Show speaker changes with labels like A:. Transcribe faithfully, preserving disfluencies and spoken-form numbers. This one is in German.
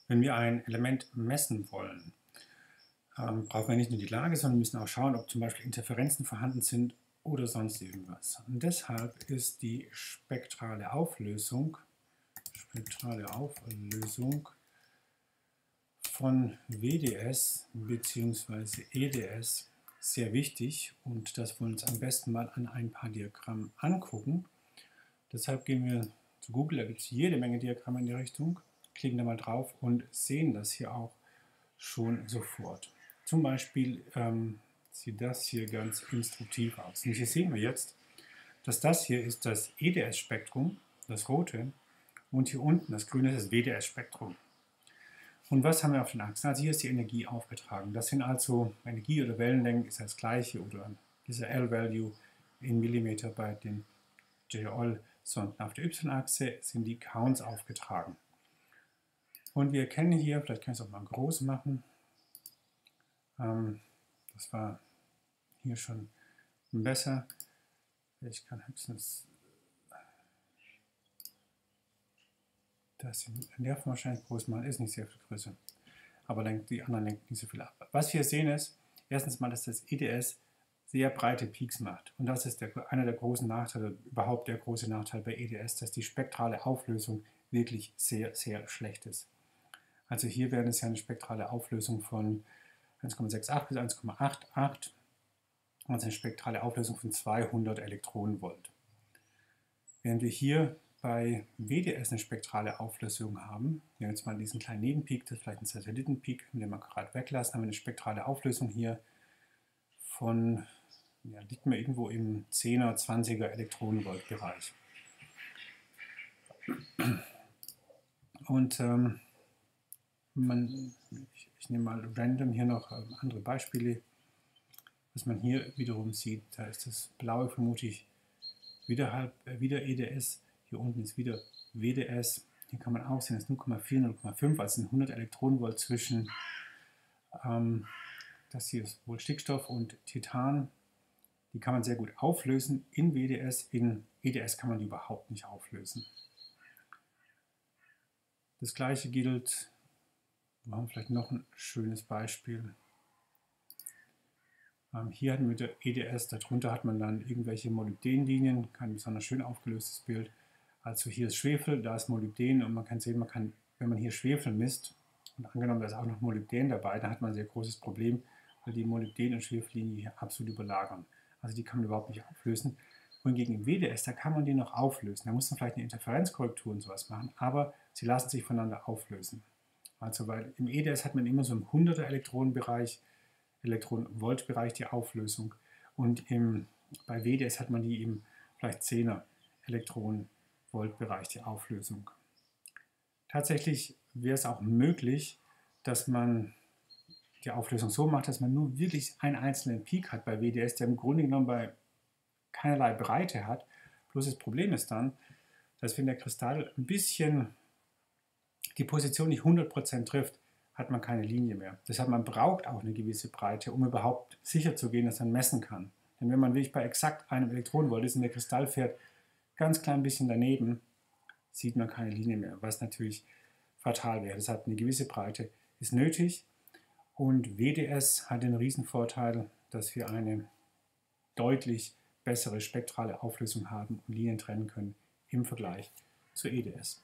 A: Wenn wir ein Element messen wollen, ähm, brauchen wir nicht nur die Lage, sondern müssen auch schauen, ob zum Beispiel Interferenzen vorhanden sind oder sonst irgendwas. Und deshalb ist die spektrale Auflösung, spektrale Auflösung von W D S bzw. E D S sehr wichtig, und das wollen wir uns am besten mal an ein paar Diagrammen angucken. Deshalb gehen wir zu Google, da gibt es jede Menge Diagramme in die Richtung, klicken da mal drauf und sehen das hier auch schon sofort. Zum Beispiel ähm, sieht das hier ganz instruktiv aus. Und hier sehen wir jetzt, dass das hier ist das E D S-Spektrum, das rote, und hier unten das grüne ist das W D S-Spektrum. Und was haben wir auf den Achsen? Also hier ist die Energie aufgetragen. Das sind also Energie oder Wellenlängen ist das gleiche, oder dieser L-Value in Millimeter bei den J-Oil-Sonden. Auf der Y-Achse sind die Counts aufgetragen. Und wir erkennen hier, vielleicht können wir es auch mal groß machen, ähm, das war hier schon besser. Ich kann höchstens das Nerven wahrscheinlich groß machen, ist nicht sehr viel größer. Aber die anderen lenken nicht so viel ab. Was wir sehen ist, erstens mal, dass das E D S sehr breite Peaks macht. Und das ist der, einer der großen Nachteile, überhaupt der große Nachteil bei E D S, dass die spektrale Auflösung wirklich sehr, sehr schlecht ist. Also hier wäre es ja eine spektrale Auflösung von eins Komma sechs acht bis eins Komma acht acht, also eine spektrale Auflösung von zweihundert Elektronenvolt. Während wir hier bei W D S eine spektrale Auflösung haben, wir haben jetzt mal diesen kleinen Nebenpeak, das ist vielleicht ein Satellitenpeak, den wir gerade weglassen, haben wir eine spektrale Auflösung hier von, ja, liegt mir irgendwo im zehner, zwanziger Elektronenvolt-Bereich. Und ähm, man, ich, ich nehme mal random hier noch ähm, andere Beispiele. Was man hier wiederum sieht, da ist das blaue vermutlich wieder, halb, äh, wieder E D S, hier unten ist wieder W D S. Hier kann man auch sehen, das ist null Komma vier, null Komma fünf, also sind hundert Elektronenvolt zwischen, ähm, das hier ist wohl Stickstoff und Titan. Die kann man sehr gut auflösen in W D S, in E D S kann man die überhaupt nicht auflösen. Das gleiche gilt, wir haben vielleicht noch ein schönes Beispiel. Ähm, hier hatten wir mit der E D S, darunter hat man dann irgendwelche Molybdenlinien, kein besonders schön aufgelöstes Bild. Also hier ist Schwefel, da ist Molybden, und man kann sehen, man kann, wenn man hier Schwefel misst, und angenommen, da ist auch noch Molybden dabei, dann hat man ein sehr großes Problem, weil die Molybden- und Schwefellinie hier absolut überlagern. Also die kann man überhaupt nicht auflösen. Wohingegen im W D S, da kann man die noch auflösen. Da muss man vielleicht eine Interferenzkorrektur und sowas machen, aber sie lassen sich voneinander auflösen. Also weil im E D S hat man immer so im hunderter Elektronenbereich, Elektronenvoltbereich die Auflösung, und im, bei W D S hat man die im vielleicht zehner Elektronenvoltbereich die Auflösung. Tatsächlich wäre es auch möglich, dass man die Auflösung so macht, dass man nur wirklich einen einzelnen Peak hat bei W D S, der im Grunde genommen bei keinerlei Breite hat. Bloß das Problem ist dann, dass wenn der Kristall ein bisschen die Position nicht hundert Prozent trifft, hat man keine Linie mehr. Deshalb man braucht auch eine gewisse Breite, um überhaupt sicher zu gehen, dass man messen kann. Denn wenn man wirklich bei exakt einem Elektronenvolt ist und der Kristall fährt ganz klein bisschen daneben, sieht man keine Linie mehr, was natürlich fatal wäre. Deshalb eine gewisse Breite ist nötig, und W D S hat den riesen Vorteil, dass wir eine deutlich bessere spektrale Auflösung haben und Linien trennen können im Vergleich zu E D S.